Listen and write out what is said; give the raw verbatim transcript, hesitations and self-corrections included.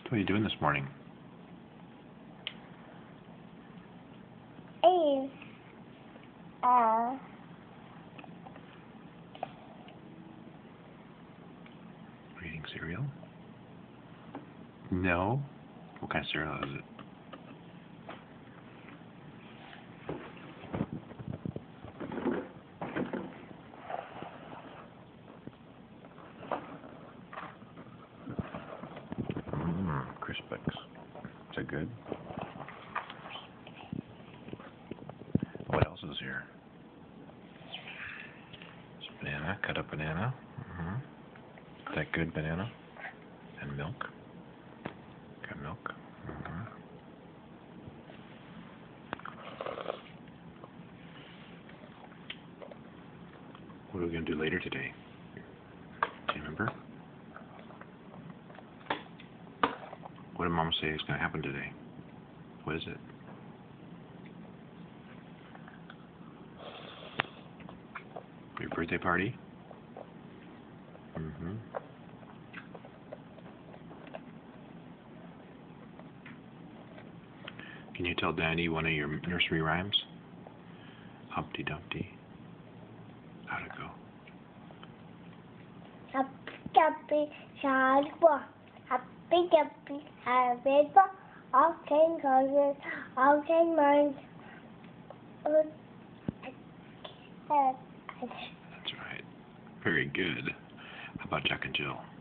What are you doing this morning? Is uh Eating cereal? No? What kind of cereal is it? Mmm, Crispix. Is that good? What else is here? It's banana, cut up banana. Mm-hmm. Is that good banana? And milk. Got milk. Mm-hmm. What are we going to do later today? Do you remember? What did Mom say is going to happen today? What is it? Your birthday party? Mm-hmm. Can you tell Danny one of your nursery rhymes? Humpty Dumpty. How'd it go? Happy Happy Hardball. Happy Happy Hardball. All can colors, all can minds. That's right. Very good. How about Jack and Jill?